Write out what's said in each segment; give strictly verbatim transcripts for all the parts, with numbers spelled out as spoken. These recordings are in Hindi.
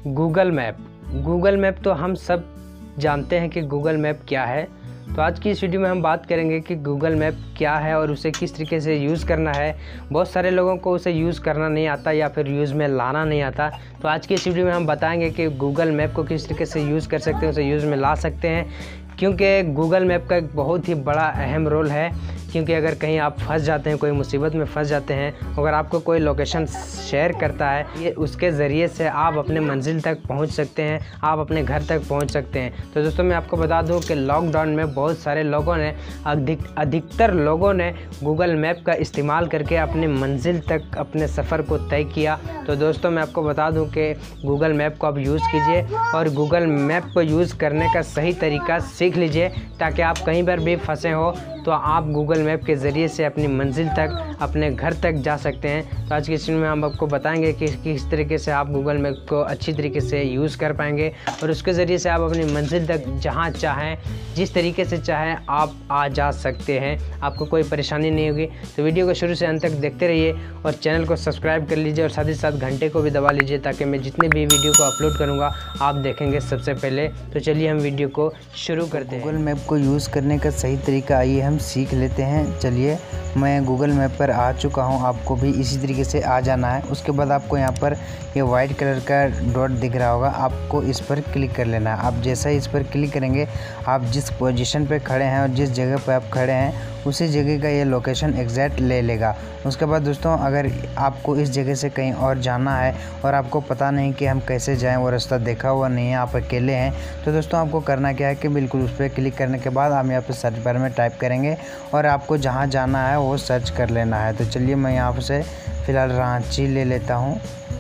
गूगल मैप गूगल मैप तो हम सब जानते हैं कि गूगल मैप क्या है। तो आज की इस वीडियो में हम बात करेंगे कि गूगल मैप क्या है और उसे किस तरीके से यूज़ करना है। बहुत सारे लोगों को उसे यूज़ करना नहीं आता या फिर यूज़ में लाना नहीं आता। तो आज की इस वीडियो में हम बताएंगे कि गूगल मैप को किस तरीके से यूज़ कर सकते हैं, उसे यूज़ में ला सकते हैं, क्योंकि गूगल मैप का एक बहुत ही बड़ा अहम रोल है। क्योंकि अगर कहीं आप फंस जाते हैं, कोई मुसीबत में फंस जाते हैं, अगर आपको कोई लोकेशन शेयर करता है, ये उसके ज़रिए से आप अपने मंजिल तक पहुंच सकते हैं, आप अपने घर तक पहुंच सकते हैं। तो दोस्तों मैं आपको बता दूं कि लॉकडाउन में बहुत सारे लोगों ने अधिक अधिकतर लोगों ने गूगल मैप का इस्तेमाल करके अपनी मंजिल तक अपने सफ़र को तय किया। तो दोस्तों मैं आपको बता दूं कि गूगल मैप को आप यूज़ कीजिए और गूगल मैप को यूज़ करने का सही तरीका सीख लीजिए, ताकि आप कहीं पर भी फंसे हो तो आप गूगल मैप के ज़रिए से अपनी मंजिल तक, अपने घर तक जा सकते हैं। तो आज की इस वीडियो में हम आपको बताएंगे कि किस तरीके से आप गूगल मैप को अच्छी तरीके से यूज़ कर पाएंगे और उसके ज़रिए से आप अपनी मंजिल तक जहां चाहें, जिस तरीके से चाहें आप आ जा सकते हैं। आपको कोई परेशानी नहीं होगी। तो वीडियो को शुरू से अंत तक देखते रहिए और चैनल को सब्सक्राइब कर लीजिए और साथ ही साथ घंटे को भी दबा लीजिए, ताकि मैं जितने भी वीडियो को अपलोड करूँगा आप देखेंगे सबसे पहले। तो चलिए हम वीडियो को शुरू करते हैं। गूगल मैप को यूज़ करने का सही तरीका आइए हम सीख लेते हैं। चलिए मैं गूगल मैप पर आ चुका हूं, आपको भी इसी तरीके से आ जाना है। उसके बाद आपको यहां पर ये वाइट कलर का डॉट दिख रहा होगा, आपको इस पर क्लिक कर लेना है। आप जैसा ही इस पर क्लिक करेंगे, आप जिस पोजीशन पे खड़े हैं और जिस जगह पे आप खड़े हैं उसी जगह का ये लोकेशन एग्जैक्ट ले लेगा। उसके बाद दोस्तों अगर आपको इस जगह से कहीं और जाना है और आपको पता नहीं कि हम कैसे जाएं, वो रास्ता देखा हुआ नहीं है, आप अकेले हैं, तो दोस्तों आपको करना क्या है कि बिल्कुल उस पर क्लिक करने के बाद आप यहाँ पर सर्च बार में टाइप करेंगे और आपको जहाँ जाना है वो सर्च कर लेना है। तो चलिए मैं यहाँ से फ़िलहाल रांची ले लेता हूँ।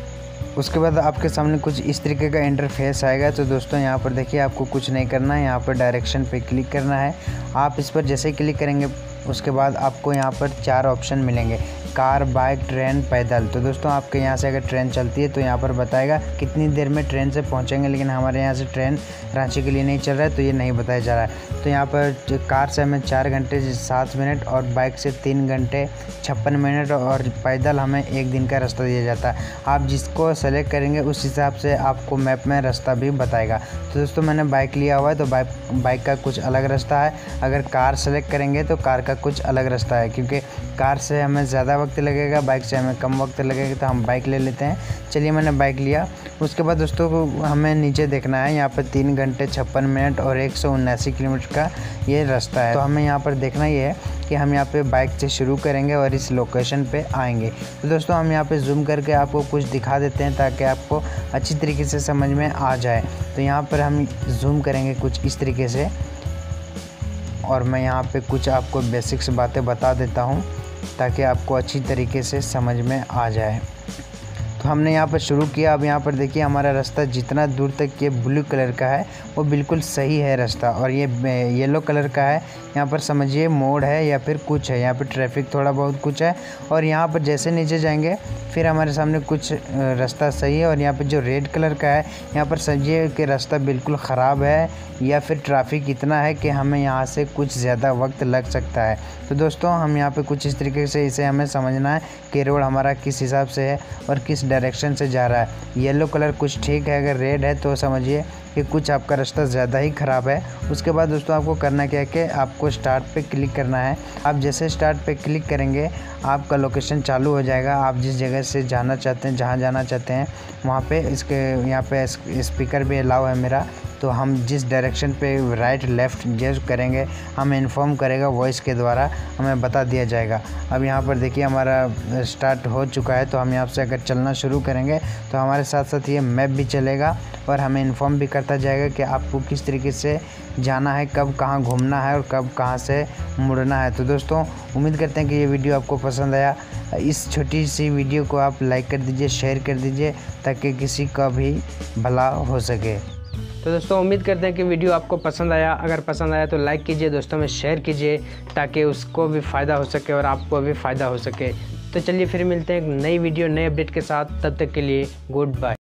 उसके बाद आपके सामने कुछ इस तरीके का इंटरफेस आएगा। तो दोस्तों यहाँ पर देखिए आपको कुछ नहीं करना है, यहाँ पर डायरेक्शन पे क्लिक करना है। आप इस पर जैसे ही क्लिक करेंगे उसके बाद आपको यहाँ पर चार ऑप्शन मिलेंगे, कार, बाइक, ट्रेन, पैदल। तो दोस्तों आपके यहाँ से अगर ट्रेन चलती है तो यहाँ पर बताएगा कितनी देर में ट्रेन से पहुँचेंगे, लेकिन हमारे यहाँ से ट्रेन रांची के लिए नहीं चल रहा है तो ये नहीं बताया जा रहा है। तो यहाँ पर कार से हमें चार घंटे सात मिनट और बाइक से तीन घंटे छप्पन मिनट और पैदल हमें एक दिन का रास्ता दिया जाता है। आप जिसको सेलेक्ट करेंगे उस हिसाब से आपको मैप में रास्ता भी बताएगा। तो दोस्तों मैंने बाइक लिया हुआ है तो बाइक बाइक का कुछ अलग रास्ता है। अगर कार सेलेक्ट करेंगे तो कार का कुछ अलग रास्ता है, क्योंकि कार से हमें ज़्यादा वक्त लगेगा, बाइक से हमें कम वक्त लगेगा, तो हम बाइक ले लेते हैं। चलिए मैंने बाइक लिया। उसके बाद दोस्तों को हमें नीचे देखना है, यहाँ पर तीन घंटे छप्पन मिनट और एक सौ उन्यासी किलोमीटर का ये रास्ता है। तो हमें यहाँ पर देखना ये है कि हम यहाँ पे बाइक से शुरू करेंगे और इस लोकेशन पे आएंगे। तो दोस्तों हम यहाँ पे जूम करके आपको कुछ दिखा देते हैं ताकि आपको अच्छी तरीके से समझ में आ जाए। तो यहाँ पर हम जूम करेंगे कुछ इस तरीके से और मैं यहाँ पे कुछ आपको बेसिक्स बातें बता देता हूँ ताकि आपको अच्छी तरीके से समझ में आ जाए। तो हमने यहाँ पर शुरू किया। अब यहाँ पर देखिए हमारा रास्ता जितना दूर तक ये ब्लू कलर का है वो बिल्कुल सही है रास्ता, और ये येलो कलर का है, यहाँ पर समझिए मोड़ है या फिर कुछ है, यहाँ पर ट्रैफिक थोड़ा बहुत कुछ है। और यहाँ पर जैसे नीचे जाएंगे फिर हमारे सामने कुछ रास्ता सही है, और यहाँ पर जो रेड कलर का है यहाँ पर समझिए कि रास्ता बिल्कुल ख़राब है या फिर ट्रैफिक इतना है कि हमें यहाँ से कुछ ज़्यादा वक्त लग सकता है। तो दोस्तों हम यहाँ पे कुछ इस तरीके से इसे हमें समझना है कि रोड हमारा किस हिसाब से है और किस डायरेक्शन से जा रहा है। येलो कलर कुछ ठीक है, अगर रेड है तो समझिए कि कुछ आपका रास्ता ज़्यादा ही ख़राब है। उसके बाद दोस्तों आपको करना क्या है कि आपको स्टार्ट पे क्लिक करना है। आप जैसे स्टार्ट पे क्लिक करेंगे आपका लोकेशन चालू हो जाएगा। आप जिस जगह से जाना चाहते हैं, जहाँ जाना चाहते हैं वहाँ पे इसके यहाँ पे स्पीकर भी अलाउ है मेरा, तो हम जिस डायरेक्शन पे राइट लेफ़्ट जो करेंगे हमें इन्फॉर्म करेगा, वॉइस के द्वारा हमें बता दिया जाएगा। अब यहाँ पर देखिए हमारा स्टार्ट हो चुका है। तो हम यहाँ से अगर चलना शुरू करेंगे तो हमारे साथ साथ ये मैप भी चलेगा और हमें इन्फॉर्म भी करता जाएगा कि आपको किस तरीके से जाना है, कब कहाँ घूमना है और कब कहाँ से मुड़ना है। तो दोस्तों उम्मीद करते हैं कि ये वीडियो आपको पसंद आया। इस छोटी सी वीडियो को आप लाइक कर दीजिए, शेयर कर दीजिए, ताकि किसी का भी भला हो सके। तो दोस्तों उम्मीद करते हैं कि वीडियो आपको पसंद आया। अगर पसंद आया तो लाइक कीजिए, दोस्तों में शेयर कीजिए, ताकि उसको भी फ़ायदा हो सके और आपको भी फ़ायदा हो सके। तो चलिए फिर मिलते हैं एक नई वीडियो नए अपडेट के साथ। तब तक के लिए गुड बाय।